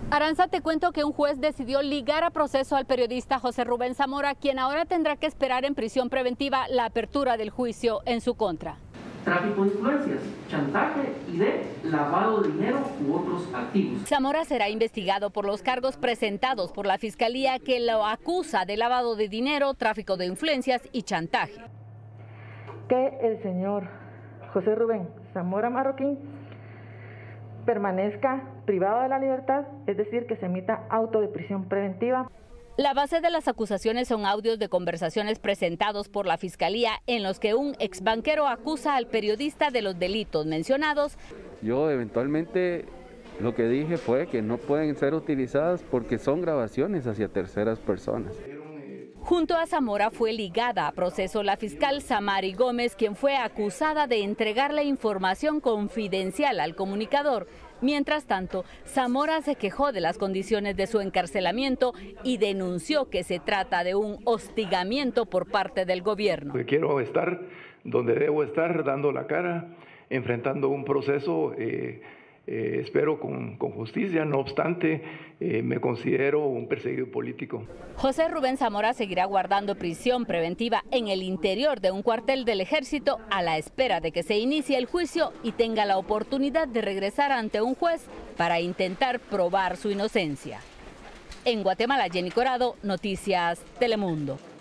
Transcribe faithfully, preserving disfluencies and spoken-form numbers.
Aranza, te cuento que un juez decidió ligar a proceso al periodista José Rubén Zamora, quien ahora tendrá que esperar en prisión preventiva la apertura del juicio en su contra. Tráfico de influencias, chantaje y de lavado de dinero u otros activos. Zamora será investigado por los cargos presentados por la Fiscalía, que lo acusa de lavado de dinero, tráfico de influencias y chantaje. Que el señor José Rubén Zamora Marroquín permanezca privado de la libertad, es decir, que se emita auto de prisión preventiva. La base de las acusaciones son audios de conversaciones presentados por la Fiscalía en los que un exbanquero acusa al periodista de los delitos mencionados. Yo eventualmente lo que dije fue que no pueden ser utilizadas porque son grabaciones hacia terceras personas. Junto a Zamora fue ligada a proceso la fiscal Samari Gómez, quien fue acusada de entregarle información confidencial al comunicador. Mientras tanto, Zamora se quejó de las condiciones de su encarcelamiento y denunció que se trata de un hostigamiento por parte del gobierno. Quiero estar donde debo estar, dando la cara, enfrentando un proceso, eh, eh, espero con, con justicia. No obstante, eh, me considero un perseguido político. José Rubén Zamora seguirá guardando prisión preventiva en el interior de un cuartel del Ejército a la espera de que se inicie el juicio y tenga la oportunidad de regresar ante un juez para intentar probar su inocencia. En Guatemala, Jenny Corado, Noticias Telemundo.